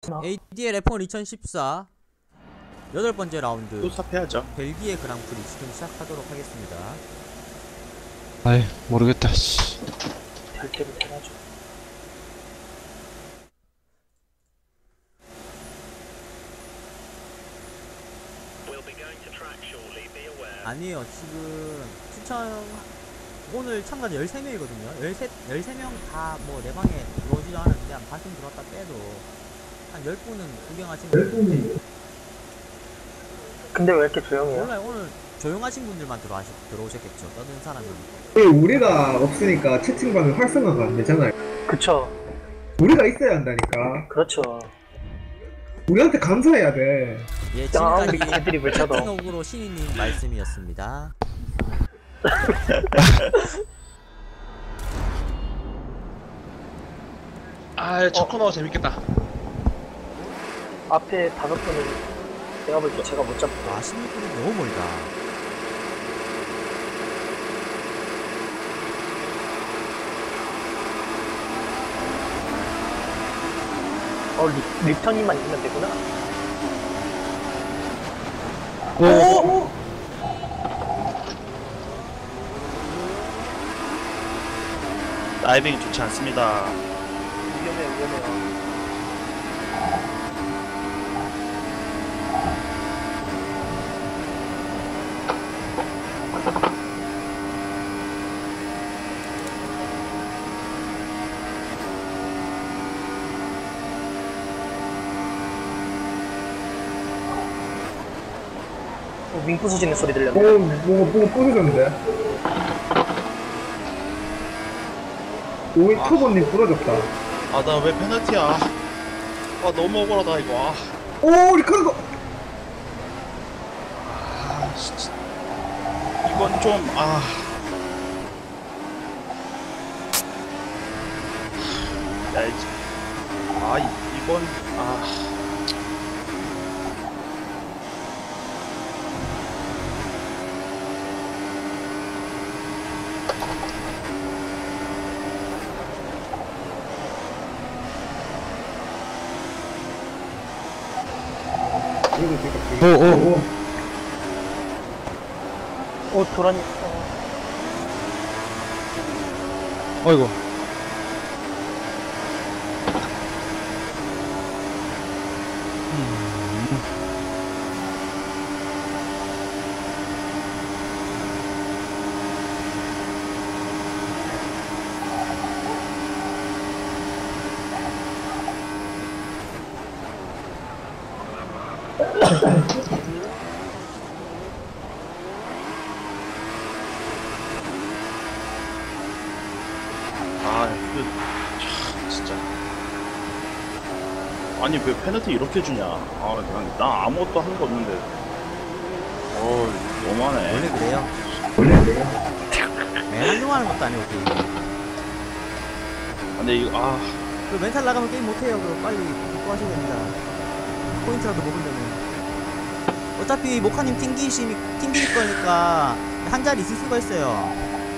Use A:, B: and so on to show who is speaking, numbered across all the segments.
A: ADL F1 2014 8번째 라운드
B: 또 삽해야죠.
A: 벨기에 그랑프리 지금 시작하도록 하겠습니다.
C: 아이 모르겠다 씨.
D: 될 때로 해야죠.
A: 아니에요. 지금 추천 오늘 참가자 13명이거든요. 13명 다 뭐 내 방에 들어오지도 않았는데 한 반쯤 들어왔다 빼도 한 10분은 구경하신 분들.
D: 근데 왜 이렇게 조용해요?
A: 몰라요. 오늘 조용하신 분들만 들어오셨겠죠. 떠든 사람은.
E: 우리가 없으니까 채팅방이 활성화가 안 되잖아요.
D: 그쵸.
E: 우리가 있어야 한다니까.
D: 그렇죠.
E: 우리한테 감사해야 돼.
A: 예,
D: 우리
A: 지금까지
D: 애들이 왜 쳐도.
A: 채팅옥으로 신이님 말씀이었습니다.
C: 아 첫 코너 재밌겠다.
D: 앞에 5분을 내가 볼 때 제가 못 잡고.
A: 아, 16분이 너무 멀다.
D: 리턴이만 있으면 되구나.
A: 오!
B: 다이빙이 좋지 않습니다.
D: 위험해요. 윙 부서지는 소리 들렸네.
E: 뭐가 부서졌는데? 오이 터보님 부러졌다.
B: 아, 나 왜 페널티야? 아, 너무 억울하다, 이거.
E: 오, 리카르도!
B: 아, 진짜. 이건 좀, 야, 이건,
E: 오오오.
D: 도란이.
C: 어이구.
B: 진짜. 아니, 왜 페널티 이렇게 주냐? 그냥, 나 아무것도 한 거 없는데. 너무하네.
A: 원래 그래요. 맨날 하는 것도 아니고 게임.
B: 근데 이거,
A: 그 멘탈 나가면 게임 못해요. 그럼 빨리 복구 하셔야 됩니다. 포인트라도 먹으려면. 어차피 모카님 튕길 거니까 한 자리 있을 수가 있어요.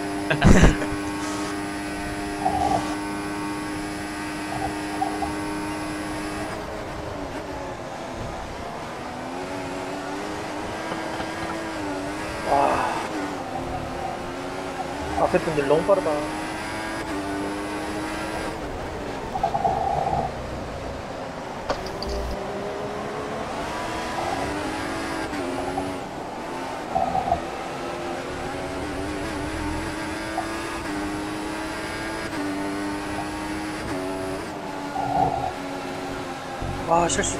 D: 앞에 분들 너무 빠르다. 실수.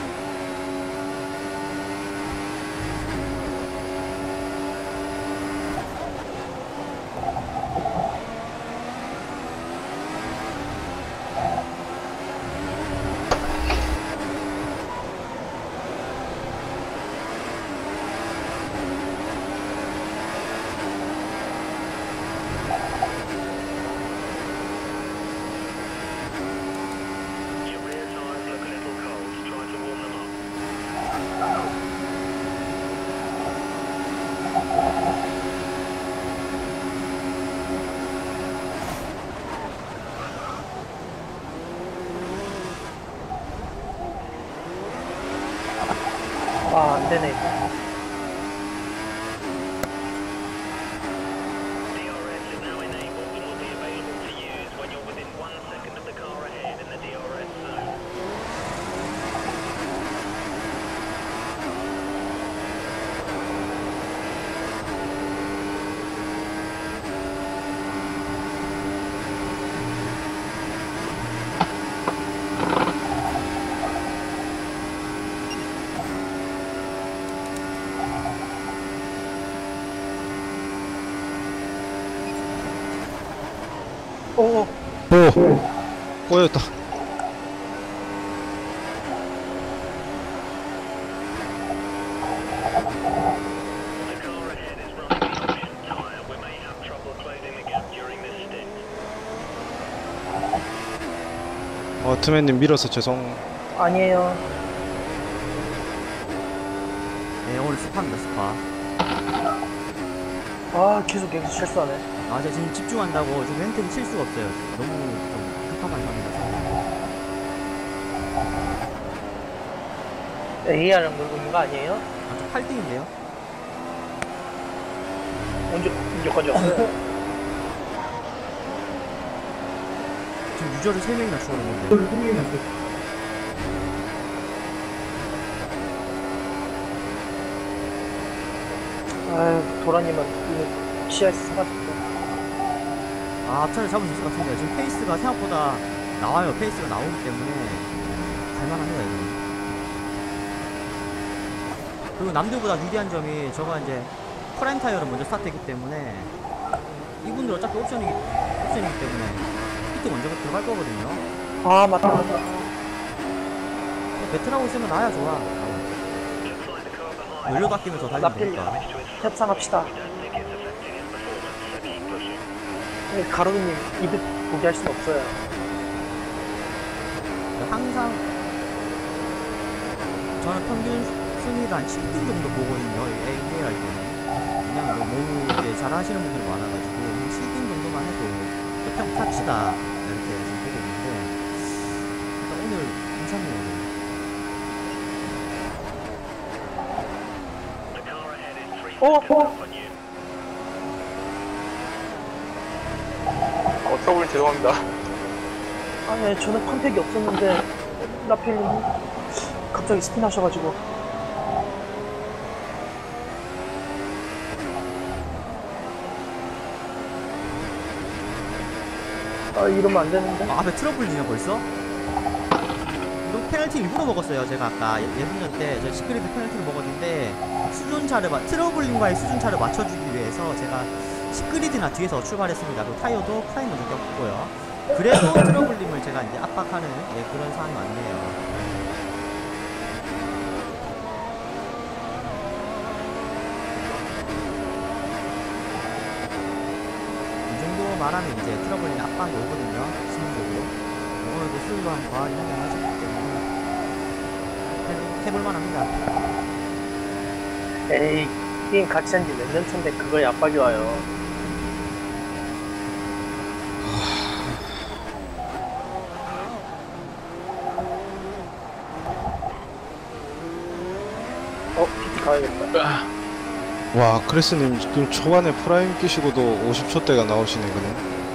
D: 아, 안 되네. 이거. 오,
C: 오! 꼬였다. 트맨님 밀어서 죄송.
D: 아니에요.
A: 네, 오늘 스파입니다, 스파.
D: 아, 계속 여기서 실수하네.
A: 아, 제가 지금 집중한다고 지금 멘트를 칠 수가 없어요. 너무 좀 급한 상황이라서.
D: AR랑 놀고 있는 거 아니에요?
A: 아, 저 8등인데요?
D: 언제까지 왔어요?
A: 지금 유저를 3명이나 추가했는데.
D: 아유, 도라님은 이미 CS 사가지고.
A: 아, 앞차를 잡을 수 있을 것 같은데요. 지금 페이스가 생각보다 나와요. 페이스가 나오기 때문에 갈만합니다, 이거는. 그리고 남들보다 유리한 점이 저가 이제 프라임 타이어를 먼저 스타트했기 때문에 이분들 어차피 옵션이기 때문에 히트 먼저 들어갈 거거든요.
D: 아, 맞다.
A: 배틀하고 있으면 나야 좋아. 연료도 아끼면서 달리면
D: 나필
A: 되니까.
D: 협상합시다. 가로드님 이득 포기할 순 없어요.
A: 항상 저는 평균 순위가 한 7등 정도 보거든요. A 할 때는. 왜냐면 너무 이제 잘 하시는 분들이 많아가지고 7등 정도만 해도 평타치다 이렇게 지금 보고 있는데 일단 오늘 괜찮네요.
F: 트러블 죄송합니다.
D: 아니, 저는 컨택이 없었는데 라필님 갑자기 스핀 하셔가지고. 아, 이러면 안 되는데.
A: 앞에 트러블이냐 벌써? 이거 페널티 일부러 먹었어요. 제가 아까 예선전 때 저 시크릿 페널티를 먹었는데 수준차를 트러블링과의 수준차를 맞춰주기 위해서 제가 시크릿이나 뒤에서 출발했습니다. 그리고 타이어도 프라임 먼저 꼈고요. 그래서 트러블링을 제가 이제 압박하는 그런 상황이 왔네요. 이 정도 말하면 이제 트러블링 압박이 오거든요. 심리적으로. 오늘도 수위가 한 과하게 한명하셨기 때문에 해볼만 합니다.
D: 에이, 게임 같이 한 지 몇 년 차인데 그거에 압박이 와요. PT 가야겠다.
C: 와, 크리스님 지금 초반에 프라임 끼시고도 50초대가 나오시네, 그네.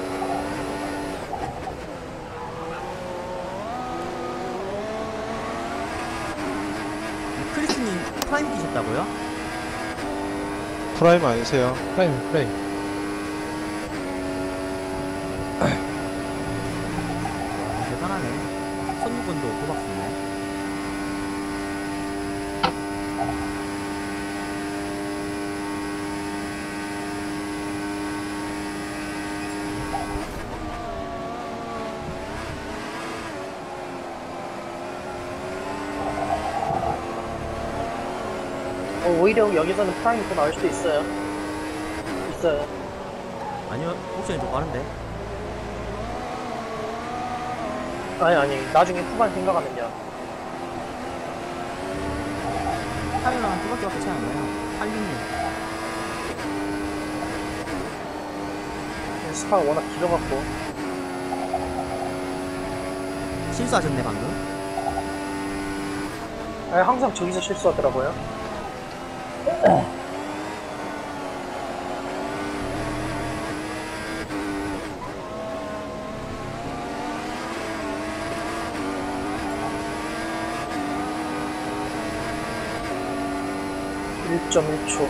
A: 크리스님 프라임 끼셨다고요?
C: 프라임 아니세요?
G: 프라임.
A: 대단하네. 선유권도 도박수네.
D: 오히려 여기서는 프라임이 더 나을 수도 있어요. 있어요.
A: 아니요, 옵션이 좀 빠른데.
D: 아니, 나중에 후반 생각하면요.
A: 타이어랑 한 2바퀴밖에 차이 안 나요. 86년.
D: 스파가 워낙 길어갖고.
A: 실수하셨네, 방금.
D: 아니, 항상 저기서 실수하더라고요. (1.1초)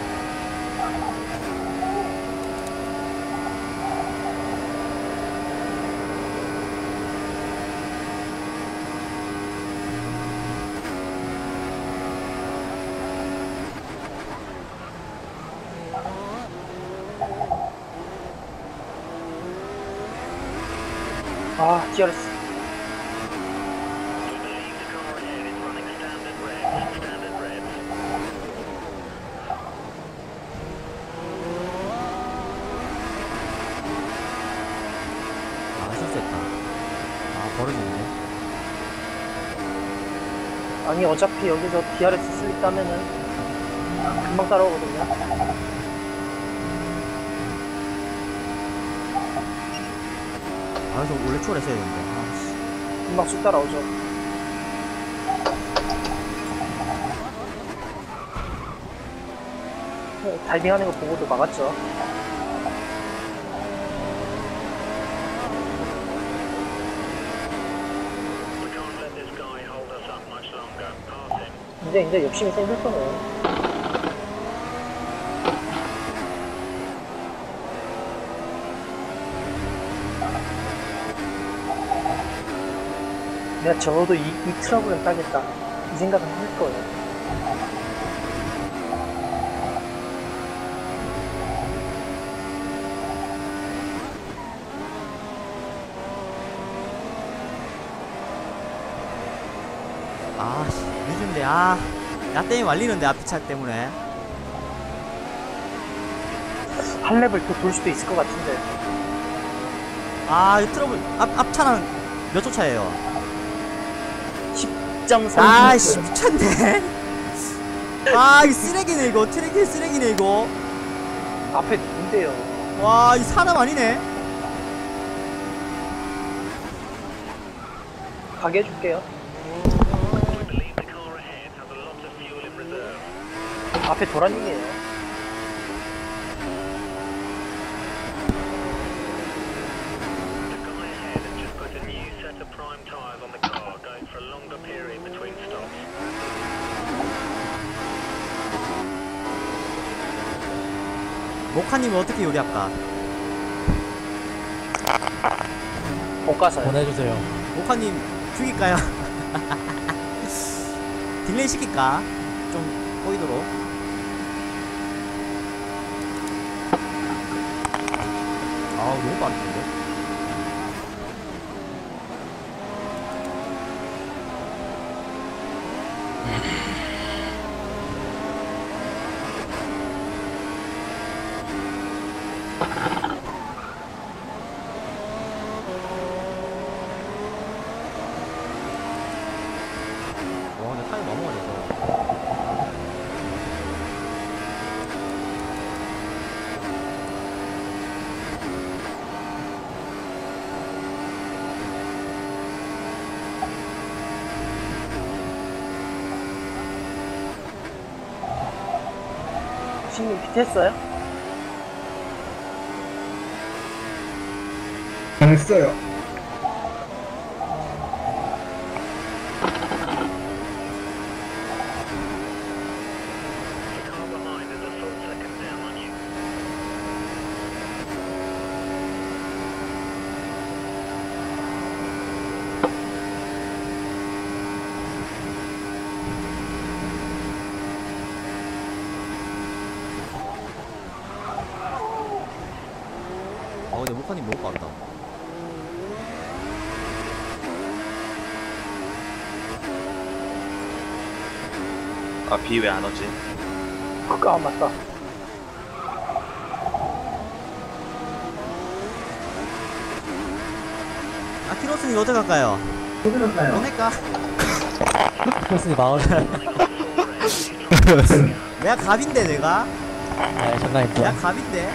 D: 아, DRS.
A: 아, 실수했다. 아, 버려지는데.
D: 아니, 어차피 여기서 DRS 쓸 수 있다면은 금방 따라오거든요.
A: 아, 그래서 원래 초월했어야 되는데. 아, 씨.
D: 금방 쑥 따라오죠. 다이빙 하는 거 보고도 막았죠. 이제 욕심이 생길 거네. 내가 적어도 이 트러블은 따겠다. 이 생각은 할 거예요.
A: 아, 씨. 늦은데. 아. 나 때문에 말리는데, 앞뒤차 때문에.
D: 한 레벨 더 돌 수도 있을 것 같은데.
A: 아, 이 트러블. 앞차랑 몇 초 차예요?
D: 10.3.
A: 아, 씨, 미쳤네. 아, 이 쓰레기네, 이거. 트랙이 쓰레기네, 이거.
D: 앞에 누군데요?
A: 와, 이 사람 아니네.
D: 가게 해줄게요. 앞에 도란님이에요.
A: 모카님은 어떻게 요리할까?
D: 못 가서요.
F: 보내주세요.
A: 모카님 죽일까요? 딜레이 시킬까? 좀 보이도록. 아, 너무 빠른데? 와, 근데 타이어 너무 많이 해서.
D: 신님 피트했어요?
E: 안 했어요.
A: 근데 모카님 너무 빠르다.
B: 아, 비 왜 안 오지?
D: 아, 맞다.
A: 아, 키로스님 어떻게 할까요? 보낼까?
F: 크로스님 마을.
A: 내가 갑인데, 내가?
F: 네, 장난입니다.
A: 내가 갑인데?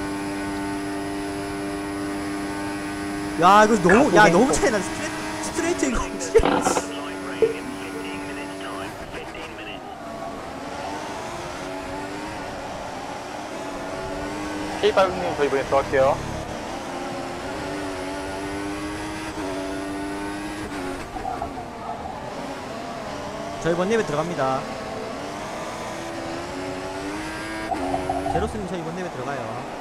A: 야, 이거 너무, 야, 너무 차이나. 스트레이트 팀메이트 이거.
D: K5님 저 이번에 들어갈게요.
A: 저 이번 랩에 들어갑니다. 제로스님 저 이번 랩에 들어가요.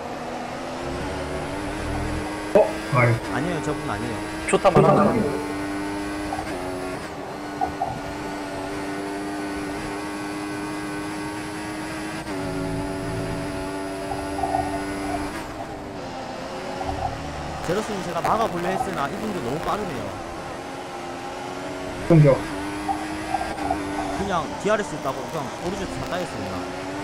E: 아유.
A: 아니에요, 저분 아니에요.
D: 좋다만 하나.
A: 제로스님 제가 막아보려 했으나 이분도 너무 빠르네요.
E: 공격.
A: 그냥 DRS 있다고 그냥 오른쪽 다 따였습니다.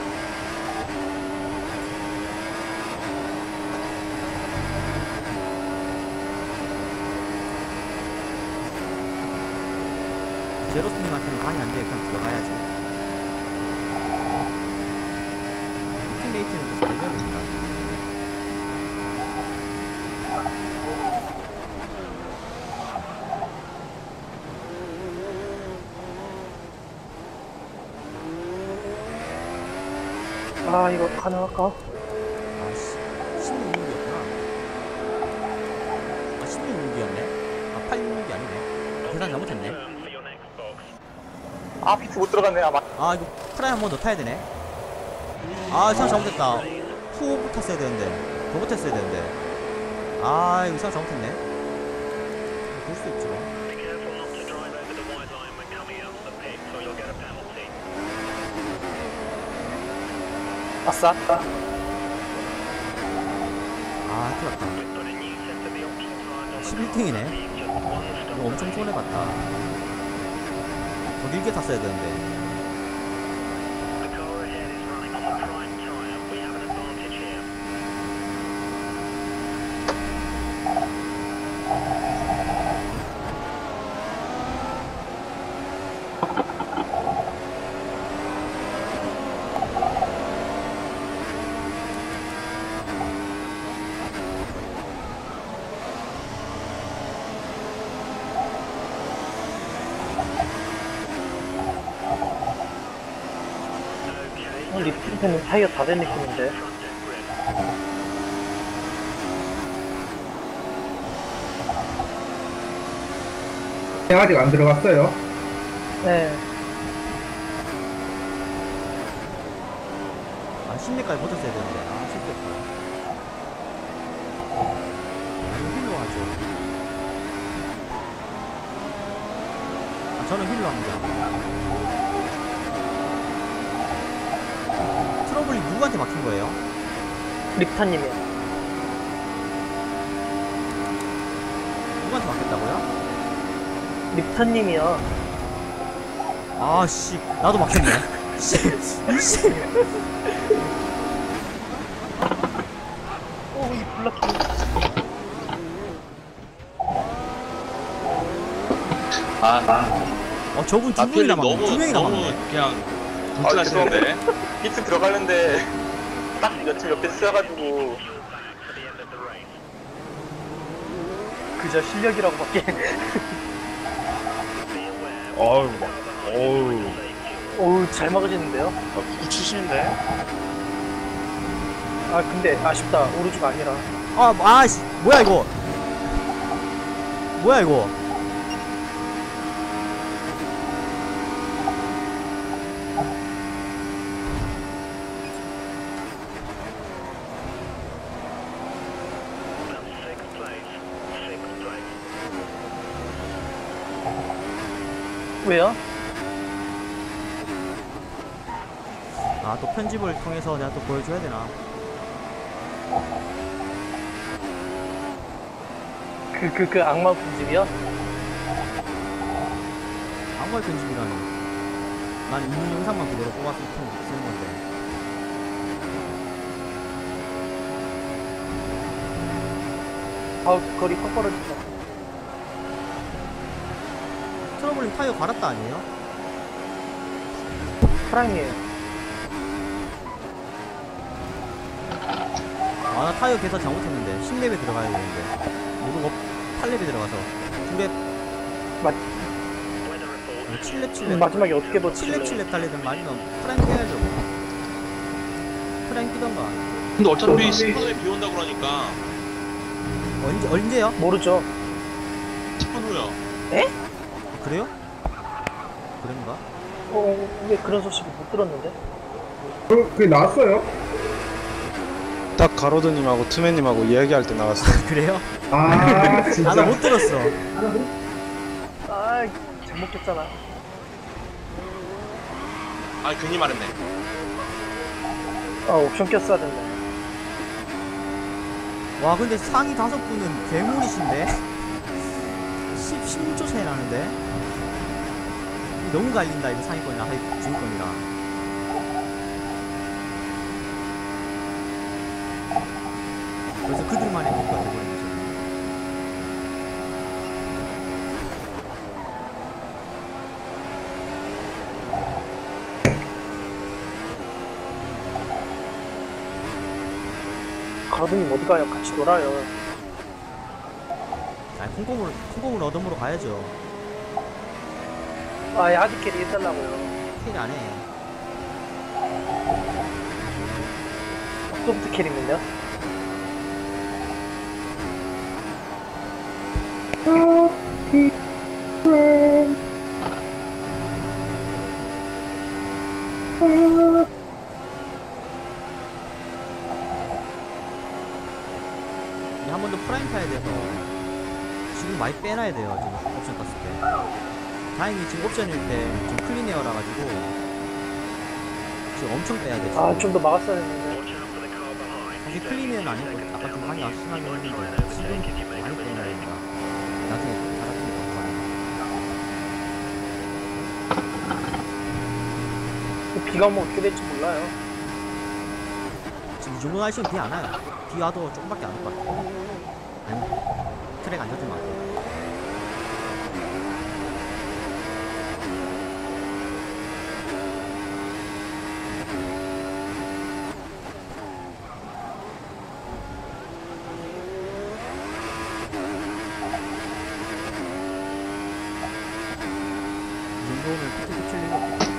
A: 제로스님한테는 반이 안 돼. 그냥 들어가야지. 팀메이트는 또 잘해줘야 됩니다.
D: 아 이거 가능할까?
A: 아씨, 16분기였구나. 아, 16분기였네? 아, 8분기 아니네. 계산 잘못했네.
D: 아 피트 못 들어갔네. 아
A: 아, 이거 프라이 한 번 더 타야 되네. 아, 생각 잘못했다. 후 탔어야 되는데. 더 못했어야 되는데. 아, 이거 생각 잘못했네. 볼 수도 있지 뭐.
D: 아싸.
A: 아, 큰일 났다. 11등이네. 이거 엄청 손해봤다. 더 길게 탔어야 되는데.
D: 리프트는 타이어 다 된 느낌인데.
E: 아직 안 들어갔어요.
D: 네.
A: 아, 10내까지 버텼어야 되는데. 아, 실수했다. 이거 힐로 하죠. 아, 저는 힐로 합니다. 트러블이 누구한테 막힌 거예요?
D: 립타님이요.
A: 누구한테 막혔다고요?
D: 립타님이요.
A: 아, 씨. 나도 막혔네. 씨. 씨.
D: 오이 블락킹.
A: 저분 두 분이나 막네. 두 명이나
G: 너무
A: 막네.
G: 그냥 불편하시는데.
D: 피트 들어가는데 딱 며칠 옆에 쓰여가지고 그저 실력이라고밖에.
G: 어우
D: 어우 잘 막아지는데요?
G: 누구 치시는데?
D: 아 근데 아쉽다. 오르주가 아니라.
A: 씨. 뭐야, 이거. 뭐야, 이거.
D: 왜요?
A: 아, 또 편집을 통해서 내가 또 보여줘야 되나.
D: 그 악마 분집이요?
A: 악마의 편집이라니. 난 있는 영상만 그대로 뽑아서 쓰는 건데.
D: 아우 거리 확 벌어진다.
A: 트러블링 타이어 갈았다 아니에요?
D: 사랑이에요.
A: 아, 나 타이어 계산 잘못했는데 10렙에 들어가야 되는데 모르고 8렙에 들어가서 2렙 7렙 7렙
D: 마지막에 어떻게 더
A: 7렙 7렙 달리든 아니면 프랭크 해야죠. 프랭크 뛰던가.
G: 근데 어차피 스포너에 비 온다 그러니까
A: 언제요?
D: 모르죠.
G: 10분 후요.
A: 그래요? 그런가?
D: 왜 그런 소식을 못 들었는데?
E: 그게 나왔어요?
C: 딱 가로드님하고 투맨님하고 이야기할 때 나왔어요.
A: 그래요?
E: 아,
A: 아,
E: 진짜.
A: 나 못 들었어.
D: 아, 잘못했잖아.
G: 아 괜히 말했네.
D: 아, 옵션 꼈어야 된다.
A: 와, 근데 상위 5분은 괴물이신데? 16초 차이 나는데? 너무 갈린다, 이거 상위권이랑 중위권이랑. 그래서 그들만의 목표가 되버린 거죠.
D: 가로등님 어디 가요? 같이 놀아요.
A: 아니, 콩고물 어둠으로 가야죠.
D: 아예 하드캐리 해달라고요.
A: 캐리 안 해.
D: 소프트 캐리는요?
A: 이제 한 번 더 프라임 타야 돼서 지금 많이 빼놔야 돼요. 지금 옵션 땄을 때. 다행히 지금 옵션일 때 지금 클린에어라 가지고 지금 엄청 빼야 돼. 지금.
D: 아, 좀 더 막았어야 했는데.
A: 사실 클린에어는 아니고 아까 좀 많이 아쉬하긴 했는데 지금 많이 빼놔야 된다. 나중에 잘하시면
D: 비가 오면 어떻게 될지 몰라요.
A: 지금 이 정도 날씨는 비 안 와요. 비 와도 조금밖에 안 올 것 같아. 아니, 트랙 안 젖으면 안 돼. 이 정도면 피트 칠 리가 없고.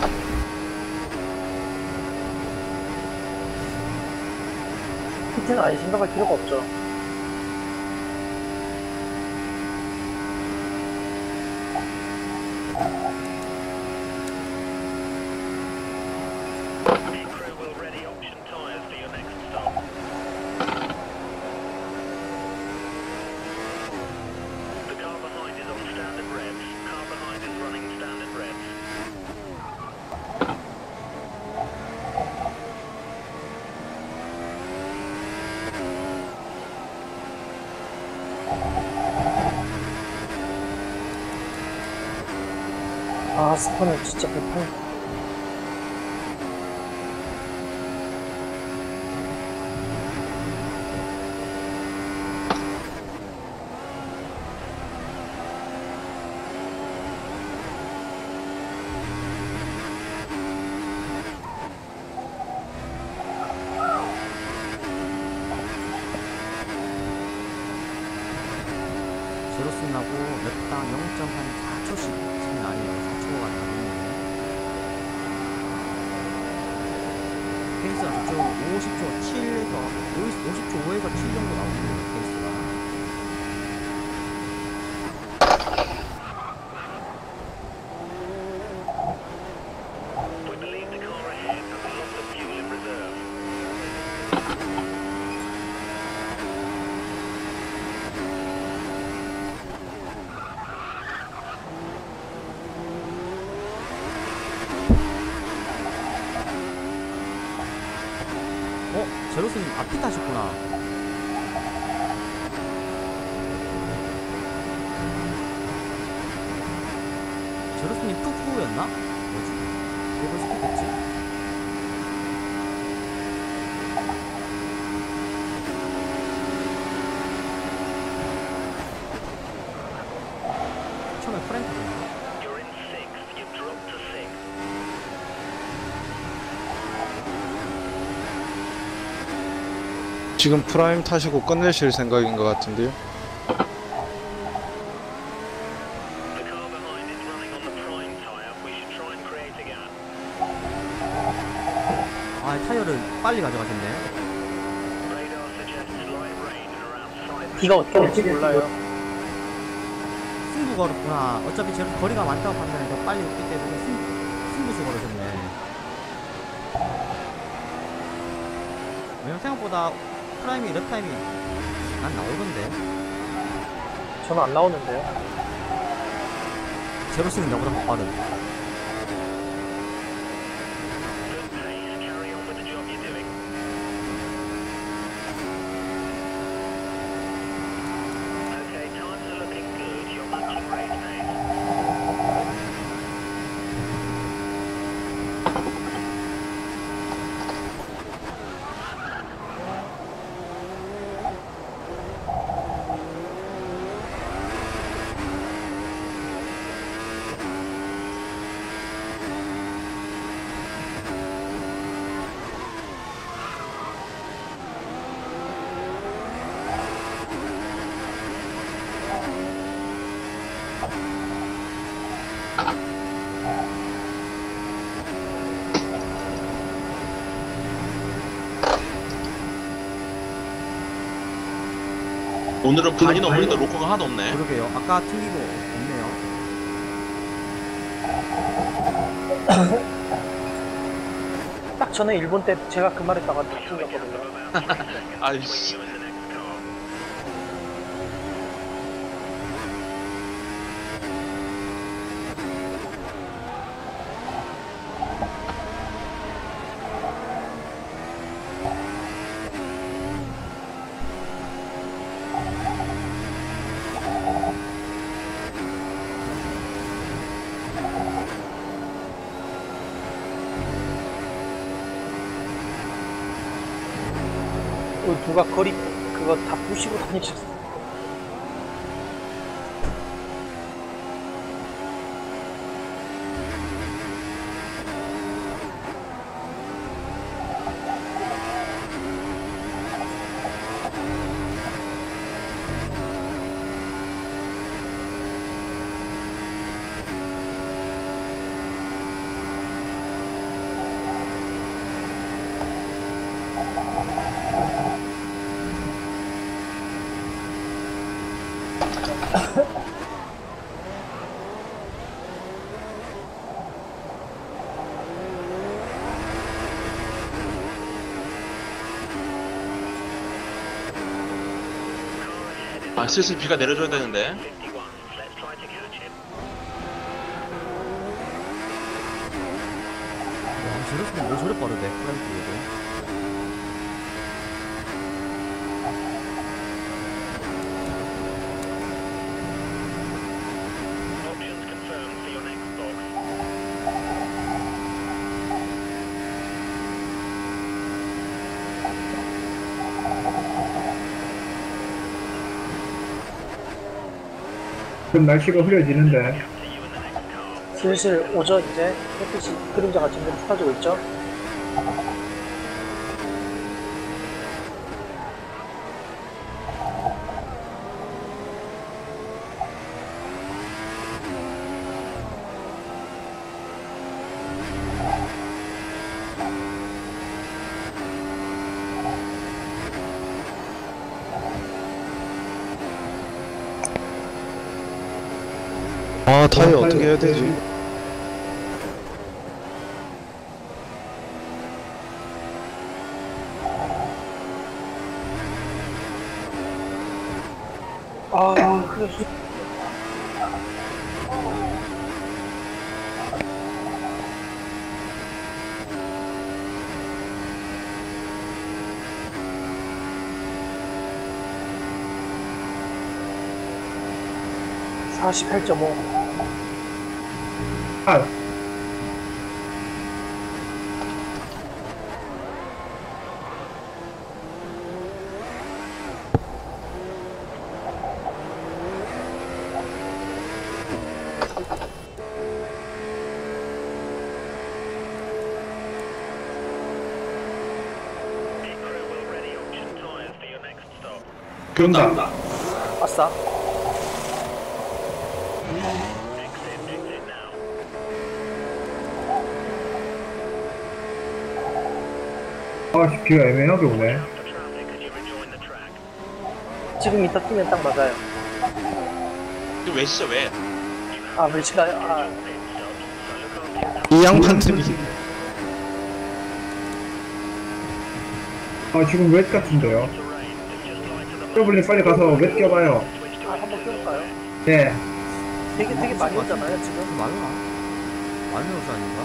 D: 피트는 아예 생각할 필요가 없죠. 아, 스포는 진짜 불편.
A: 제로스 나고 몇당 0.4초씩 차이 나네요. 4초가 나는데 페이스가 저쪽 50초 7에서 50초 5에서 7 정도 나오거든요. 페이스가. 제로스님 앞이 타셨구나. 제로스님 푸푸였나? 뭐지? 그걸 스킵했지? 처음에 프랭크였나?
C: 지금 프라임 타시고 끝내실 생각인 것 같은데요.
A: 타이어를 빨리 가져가셨네.
D: 비가 어떻게 될지 몰라요.
A: 승부 걸었구나. 어차피 제 거리가 많다고 판단해서 빨리 없기 때문에 승부수 걸으셨네. 왜냐면 생각보다 프라임이 랩타임이 난 나오던데.
D: 저는 안 나오는데요.
A: 제로스는 나보다 더 빠른.
G: 오늘은 반이 넘는데 로커가 하나도 없네.
A: 그러게요. 아까 튕기고 없네요.
D: 딱 전에 일본 때 제가 그 말했다가 튕겼거든요.
G: 아이씨.
D: 누가 거리 그거 다 부시고 다니셨어.
G: 아, 슬슬 비가 내려줘야 되는데.
A: 와, 제로스는 왜 저래 빠르대? 프라임 쪽에도.
E: 좀 날씨가 흐려지는데.
D: 슬슬 오죠 이제. 햇빛이 그림자가 점점 쏟아지고 있죠.
C: 아 타이어 어떻게 해야 되지?
D: 그래. 48.5.
E: 아, 그런다.
D: 아싸.
E: 아, 비가 애매하게 오네.
D: 지금 인터 뛰면 딱 맞아요.
G: 이거 왜 진짜 왜?
D: 아, 물치가요? 아,
C: 이 양반 틈이
E: 아, 지금 웻 같은데요. 트러블님 빨리 가서 웻 껴봐요.
D: 아, 한번 껴볼까요?
E: 네.
D: 되게 많이 오잖아요, 지금.
A: 많으나? 많은 옷 아닌가?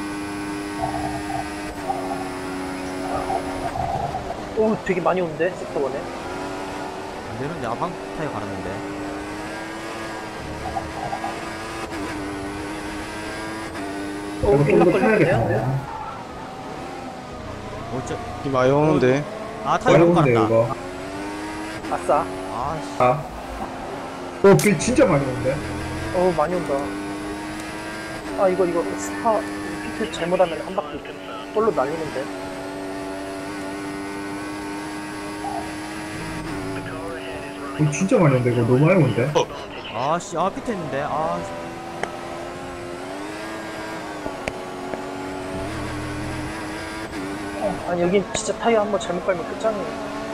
D: 오, 되게 많이 오는데, 섹터 원에.
A: 안 되는데, 아, 방금 타이어 갈았는데.
D: 오,
E: 이거
D: 빙각
E: 좀더
D: 걸리는데요?
E: 타야겠다.
A: 어째,
C: 비 많이 오는데.
A: 아, 타이어 못
E: 어려운데,
A: 갈았다.
E: 이거.
D: 아싸.
A: 아, 씨.
E: 아. 비 진짜 많이 오는데?
D: 오, 많이 온다. 아, 이거, 스타, 피트 잘못하면 한 바퀴 볼로 날리는데.
E: 비 진짜 많이 오는데, 이거 너무 많이 오는데?
A: 아, 씨. 아, 피트 했는데. 아, 씨.
D: 아니, 여긴 진짜 타이어 한번 잘못 갈면 끝장이에요.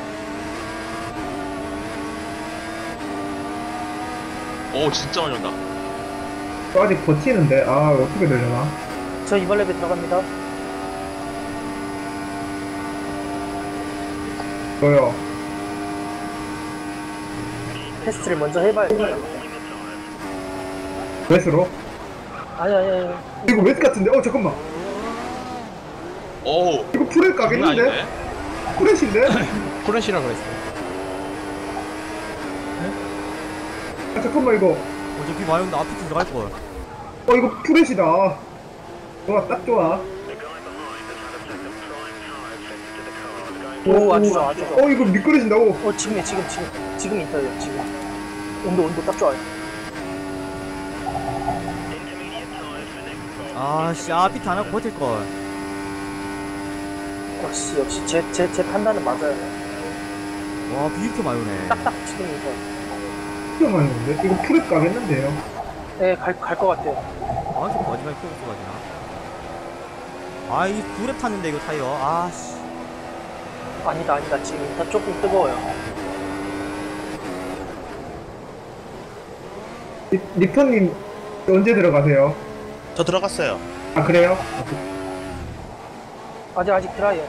G: 오 진짜 많이 온다.
E: 또 아직 버티는데? 아, 어떻게 되려나?
D: 저 이번 랩에 들어갑니다.
E: 저요.
D: 테스트를 먼저 해봐야겠다.
E: 웻으로?
D: 아니.
E: 이거 웻 같은데? 잠깐만.
G: 오
E: 이거 프렛
G: 장난
E: 가겠는데?
G: 아닌데?
E: 프렛인데?
C: 프레시라 그랬어.
E: 아, 잠깐만, 이거.
A: 어제 비 많이 온다. 아, 피트 들어갈걸.
E: 이거 프렛이다. 좋아, 딱 좋아.
D: 오, 아주 좋아.
E: 이거 미끄러진다고.
D: 지금 인터예요, 지금. 온도 딱 좋아요.
A: 아, 씨. 아, 피트 안 하고 버틸걸.
D: 역시, 제 판단은 맞아요.
A: 와, 비 이렇게 많이 오네.
D: 딱 지금 인터.
E: 진짜 많이 오는데? 이거 프렛 가겠는데요?
D: 네, 갈 것 같아요.
A: 아, 저 마지막에 프로스가 되나? 아, 이 구랩 탔는데, 이거 타이어. 아, 씨.
D: 아니다. 지금 인터 조금 뜨거워요.
E: 리퍼님, 언제 들어가세요?
B: 저 들어갔어요.
E: 아, 그래요?
D: 아직 드라이요.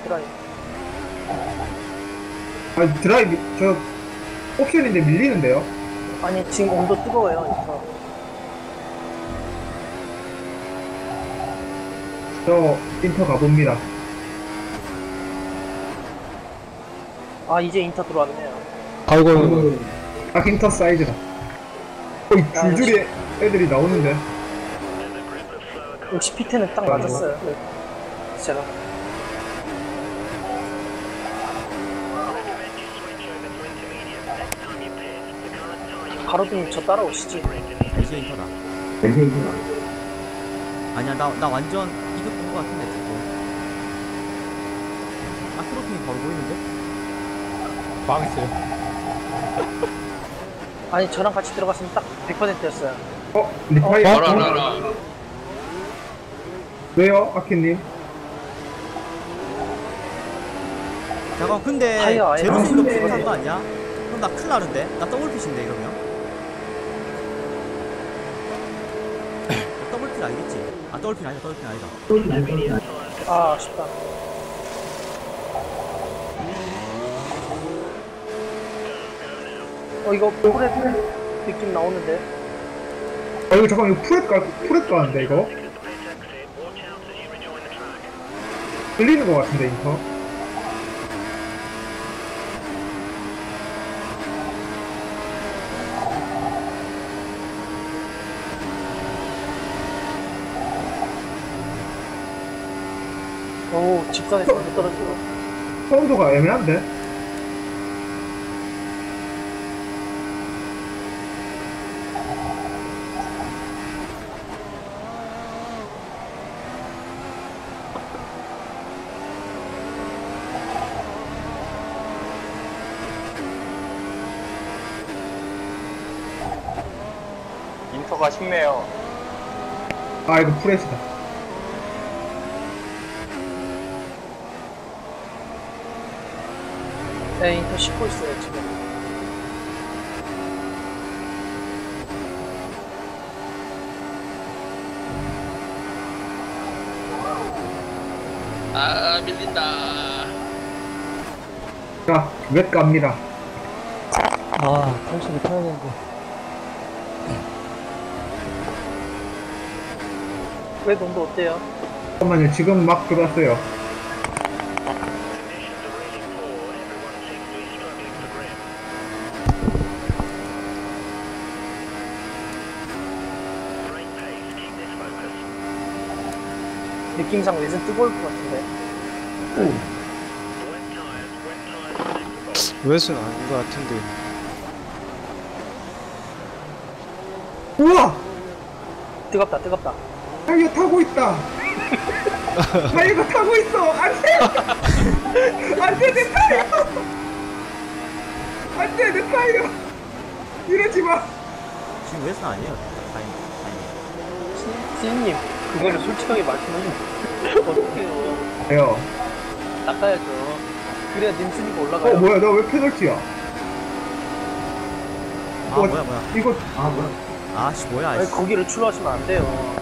E: 아, 드라이브, 저, 옵션인데 밀리는데요?
D: 아니, 지금 온도 뜨거워요, 인터.
E: 저, 인터 가봅니다.
D: 아, 이제 인터 들어왔네요.
C: 아이고.
E: 아, 인터 사이즈다. 이 줄줄이 애들이 나오는데.
D: 역시 피트는 딱 맞았어요. 제가. 가로등 저 따라오시지.
A: 이제 인터다. 아니야, 나 완전 이득 본 것 같은데, 지금. 아, 크로스님 바로 보이는데?
C: 망했어요.
D: 아니, 저랑 같이 들어갔으면 딱 100%였어요.
E: 리파이,
G: 알아.
E: 왜요, 아키님?
A: 잠깐, 근데,
D: 타이어 아예
A: 제로스님도
D: 안
A: 비슷한 거 아니야? 그럼 나 큰일 나는데? 나 더블핏인데, 이러면? 더블핏 아니겠지? 아, 더블핏 아니다.
D: 아, 아쉽다. 이거 프렛 느낌 나오는데.
E: 이거 잠깐, 이거 프렛 가는데, 이거? 들리는 것 같은데, 인터?
D: 오, 직선에서 못 떨어지고.
E: 사운드가 애매한데?
D: 인터가 쉽네요.
E: 아, 이거 프렛이다.
D: 네, 인터 씻고 있어요, 지금.
G: 아 밀린다.
E: 자, 웹 갑니다.
F: 아, 탈출을 타야 되는데.
D: 왜 농도 어때요?
E: 잠깐만요, 지금 막 들어왔어요.
D: 느낌상 웨슨 뜨거울 것 같은데.
C: 웨스는 아닌 것 같은데.
E: 우와!
D: 뜨겁다, 뜨겁다.
E: 타이어 타고 있다! 타이어가 타고 있어! 안 돼! 안 돼, 내 타이어! 안 돼, 내 타이어! 이러지 마!
A: 지금 웨스는 아니에요. 아니.
D: 시인님, 그거를 솔직하게 말씀하시면 어떡해요.
E: 요
D: 닦아야죠. 그래야 님순위가 올라가요.
E: 뭐야, 나 왜 페널티야?
A: 아 뭐야.
E: 이거, 뭐야.
A: 아씨 뭐야.
D: 아니,
A: 아이씨.
D: 거기를 출루하시면 안 돼요.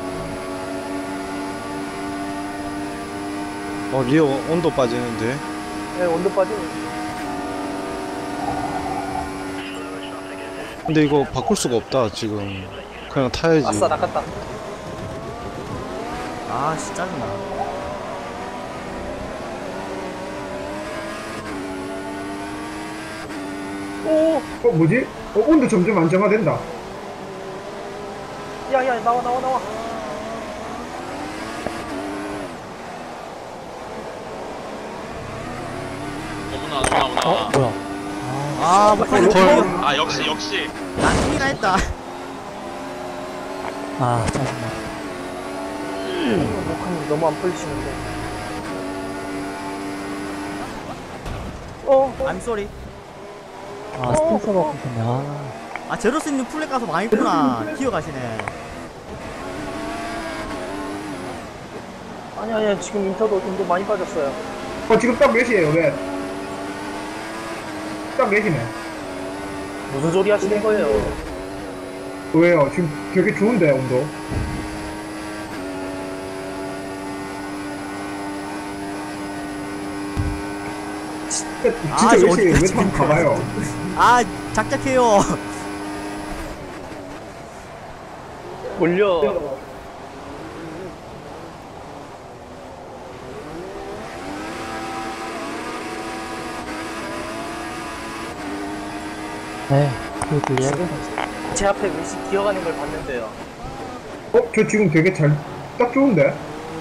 C: 리어 온도 빠지는데.
D: 네, 온도 빠지면.
C: 근데 이거 바꿀 수가 없다, 지금. 그냥 타야지.
D: 아싸, 낚았다.
A: 아씨 짜증나.
D: 오!
E: 뭐지? 온도 점점 안정화된다.
D: 야, 야, 나와.
G: 어머나.
F: 뭐야?
A: 아 목하니
C: 헐.
G: 아 역시.
A: 난 힘이나 했다.
F: 아, 짜증나.
D: 목하님 너무 안 풀리시는데.
A: I'm sorry.
F: 아, 스폰서가 없었네. 아,
A: 아 제로스님 플랫 가서 망했구나. 기어가시네.
D: 아니야, 지금 인터도 온도 많이 빠졌어요.
E: 지금 딱 몇이에요, 왜? 딱 몇이네.
D: 무슨 소리 하시는 거예요?
E: 왜요? 지금 되게 좋은데, 온도. 진짜
A: 저
E: 몇이에요? 왜
A: 어디까지
E: 한번 가봐요.
A: 아 작작해요.
D: 올려.
F: 네. 그것도 이해가
D: 제 앞에 웨시 기어가는 걸 봤는데요.
E: 저 지금 되게 딱 좋은데?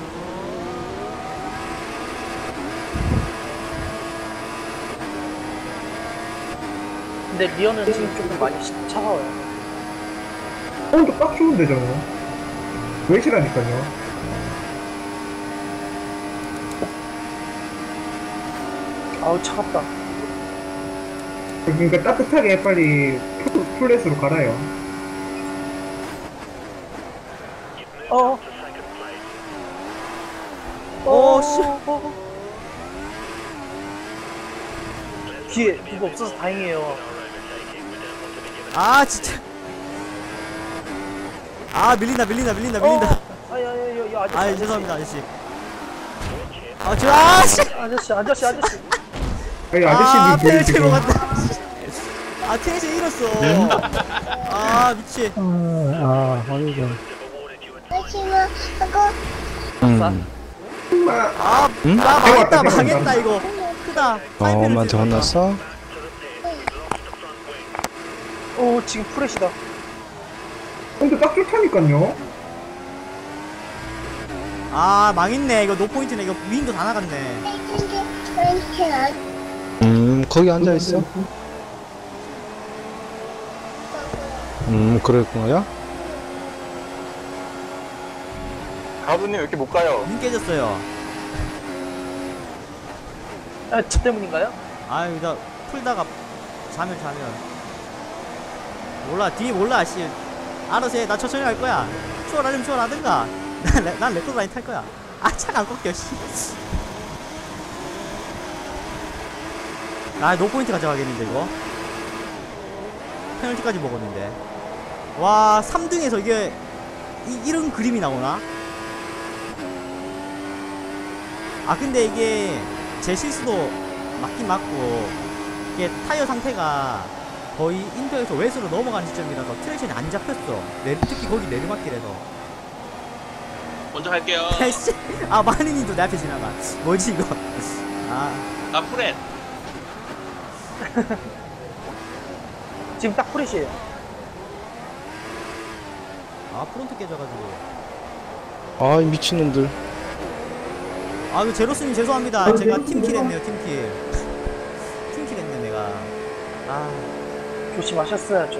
D: 근데 리어는 지금 조금 많이 차가워요.
E: 온도 딱 좋은데, 저는. 왜시라니까요.
D: 아우, 차갑다.
E: 그러니까 따뜻하게 빨리 플랫으로 갈아요.
A: 씨.
D: 뒤에 누가 없어서 다행이에요.
A: 아 진짜. 아 밀린다.
D: 아야, 아저씨.
A: 아 죄송합니다 아저씨. 아씨.
D: 아저씨.
E: 아니,
A: 아
E: 아저씨는
A: 페널티
E: 지금
A: 먹었다. 아 텐션 잃었어. 아 미치.
F: 어이구.
A: 아 나 망했다 이거. 크다.
C: 엄마한테 혼났어?
D: 지금 프레시다.
E: 온도 딱 좋다니까요.
A: 아 망했네 이거 노포인트네. 이거 윈도 다 나갔네.
C: 거기 앉아있어? 그랬구나.
B: 가부님 왜 이렇게 못 가요?
A: 윈 깨졌어요.
D: 저 때문인가요?
A: 아 이거 풀다가 자면 몰라 뒤에 몰라 씨. 알아서 해. 나 천천히 갈 거야. 추월하려면 추월하든가. 난 레코드 라인 탈 거야. 아 차가 안 꺾여 씨. 아, 노포인트 가져가겠는데, 이거? 페널티까지 먹었는데. 와, 3등에서 이게, 이런 그림이 나오나? 아, 근데 이게, 제 실수도 맞긴 맞고, 이게 타이어 상태가 거의 인터에서 웨스로 넘어가는 시점이라서 트랙션이 안 잡혔어. 특히 거기 내리막길에서.
G: 먼저 갈게요.
A: 아이씨. 아, 마니님도 내 앞에 지나가. 뭐지, 이거? 아.
G: 아, 프렛.
D: 지금 딱 프레시에요.
A: 아, 프론트 깨져가지고.
C: 아, 이 미친놈들.
A: 아, 그 제로스님 죄송합니다. 제가 팀킬 했네요, 팀킬. 팀킬 했네, 내가. 아.
D: 조심하셨어야죠.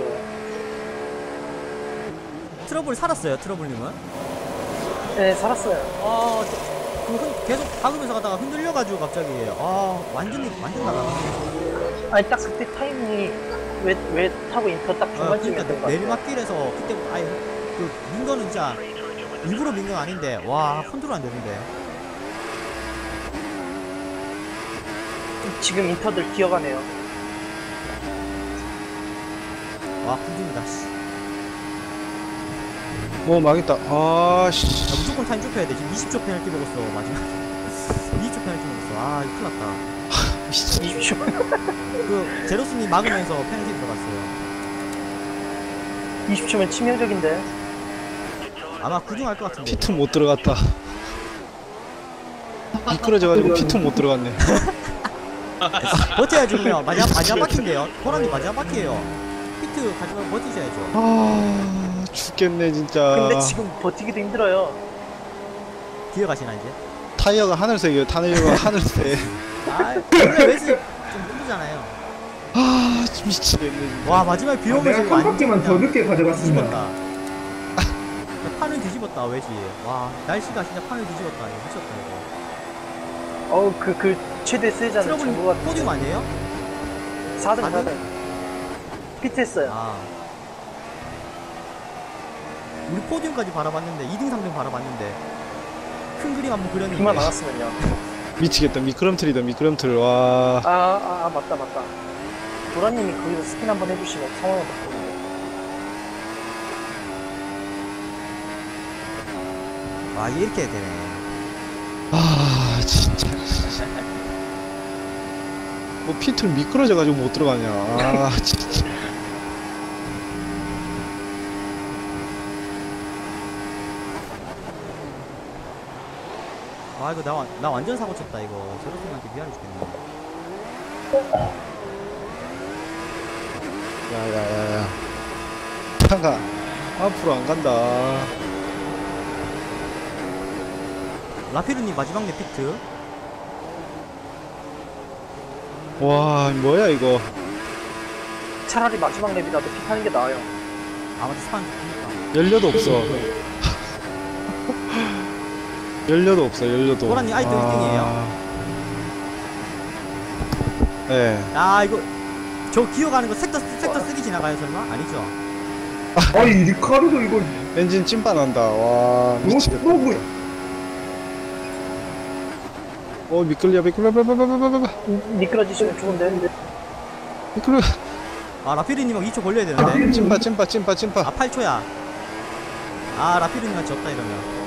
A: 트러블 살았어요, 트러블님은?
D: 네, 살았어요.
A: 아, 계속 박으면서 가다가 흔들려가지고 갑자기. 아, 완전 나가.
D: 아니, 딱 그때 타이밍이 왜 타고 인터 딱 중간쯤이었던 것 같아요.
A: 내리막길에서 그때부터 아예 그 민거는 진짜 일부러 민 건 아닌데 와 컨트롤 안 되는데.
D: 지금 인터들 기어가네요.
A: 와 군중이다.
C: 뭐 망했다. 아, 씨.
A: 야, 무조건 타임 좁혀야 돼. 지금 20초 페널티 먹었어 마지막. 20초 페널티 먹었어. 아 이거 큰일 났다.
D: 20초.
A: 그 제로스님 막으면서 페널티 들어갔어요.
D: 20초면 치명적인데.
A: 아마 구중할 것 같은데.
C: 피트 못 들어갔다. 미끄러져가지고 피트 못 들어갔네.
A: 버텨야지 그러면. 마지막 바퀴인데요. 호랑이 마지막 바퀴에요. 피트 가지고 버티셔야죠.
C: 아, 죽겠네 진짜.
D: 근데 지금 버티기도 힘들어요.
A: 기어가시나 이제?
C: 타이어가 하늘색이에요. 타이어가 하늘색.
A: 아 원래 웨스 좀 힘들잖아요.
C: 아, 미치겠네 진짜.
A: 와 마지막에 비 오면서
E: 내가
A: 이거
E: 한 바퀴만 더 늦게 가져갔습니다.
A: 뒤집었다. 판을 뒤집었다 왜지? 와 날씨가 진짜 판을 뒤집었다. 이거 미쳤다 이거.
D: 그 최대 세자는
A: 트러블
D: 정보 같은.
A: 포디움 아니에요?
D: 4등
A: 4등?
D: 4등. 피트했어요.
A: 아 우리 포디움까지 바라봤는데 2등 3등 바라봤는데 큰 그림 한번 그렸는데
D: 비만 나갔으면요.
C: 미치겠다. 미끄럼틀이다. 미끄럼틀. 와.
D: 맞다. 도라님이 거기서 스핀 한번 해주시면 상황을 바꾸는데.
A: 와 이렇게 되네.
C: 아, 진짜. 뭐 피틀 미끄러져가지고 못 들어가냐. 아, 진짜.
A: 와 이거 나 완전 사고 쳤다 이거. 제로스님한테 미안해 죽겠네.
C: 야야야야. 차가 앞으로 안 간다.
A: 라피루님 마지막 내 피트.
C: 와, 뭐야 이거.
D: 차라리 마지막 랩이라도 픽하는 게 나아요.
A: 아마도 스판 좋으니까.
C: 연료도 없어. 연료도 없어. 연료도.
A: 호랑이 아이도 1등이에요.
C: 네.
A: 아 이거 저 기어가는 거 섹터 3 지나가요 설마? 아니죠?
E: 아니 리카르도 이거
C: 엔진 찐빠 난다. 와, 미치겠다.
E: 너무
C: 미끌려.
D: 미끄러지시면 좋은데.
C: 미끌려.
A: 아 라피루님하고 2초 걸려야 되는데.
C: 찐빠.
A: 아 8초야. 아 라피루님한테 졌다 이러면.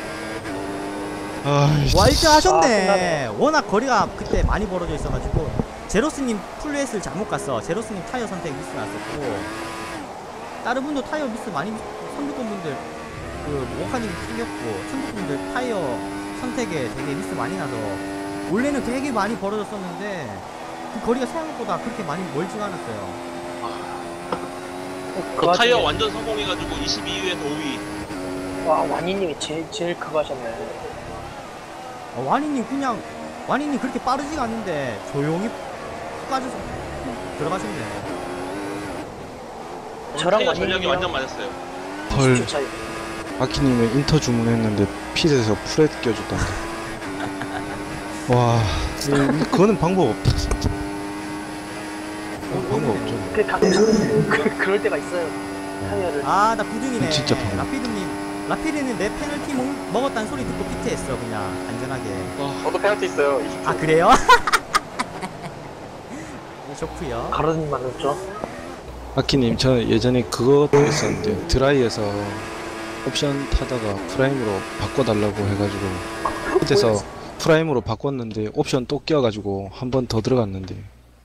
C: 아이씨.
A: 와 1등
D: 아,
A: 하셨네.
D: 끝나네.
A: 워낙 거리가 그때 많이 벌어져 있어가지고 제로스님 풀레스를 잘못 갔어. 제로스님 타이어 선택 미스 났었고 다른 분도 타이어 미스 많이 선두권 분들 그 모카님 튕겼고 선두권 분들 타이어 선택에 되게 미스 많이 나서 원래는 되게 많이 벌어졌었는데 그 거리가 생각보다 그렇게 많이 멀지가 않았어요.
G: 그 타이어 완전 성공해가지고 22위에서 5위.
D: 와, 와니님이 제일 크고 하셨네.
A: 와니님 그렇게 빠르지가 않는데 조용히 훅 빠져서 들어가셨네.
D: 저랑
G: 타이어
D: 완전히
G: 전략이 완전 맞았어요.
C: 헐.
D: 20초 차이.
C: 아키님의 인터 주문했는데 핏에서 프렛 껴줬단다. 와, 그거는 방법 없다 진짜. 방법 없죠.
D: 그 가끔 그럴 때가 있어요. 타이어를.
A: 아 나 구중이네.
C: 진짜 방금.
A: 라피루는 내 페널티 먹었다는 소리 듣고 피트했어 그냥 안전하게.
H: 저도 페널티 있어요. 20초.
A: 아 그래요? 네, 좋고요.
D: 가로님 만났죠?
C: 아키님, 저 예전에 그것도 했었는데 드라이에서 옵션 타다가 프라임으로 바꿔달라고 해가지고 그때서 프라임으로 바꿨는데 옵션 또 껴가지고 한 번 더 들어갔는데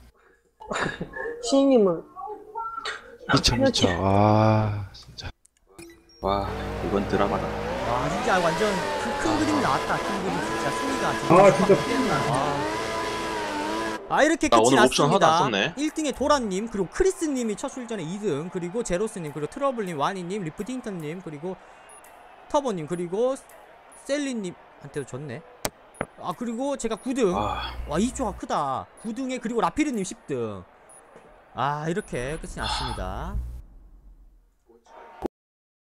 D: 시인님은
C: 미쳐. 아 진짜.
H: 와, 이건 드라마다.
A: 와 진짜 완전 큰 그림 나왔다. 큰 그림 진짜 순위가
E: 아, 진짜
A: 이렇게
G: 나
A: 끝이
G: 오늘 옵션 하나도 안
A: 났습니다.
G: 썼네.
A: 1등에 도란님, 그리고 크리스님이 첫 출전에 2등, 그리고 제로스님, 그리고 트러블님, 와니님, 리프팅턴님, 그리고 터보님, 그리고 셀리님한테도 졌네. 그리고 제가 9등. 와, 이 조가 크다. 9등에 그리고 라피르님 10등. 이렇게 끝이 났습니다.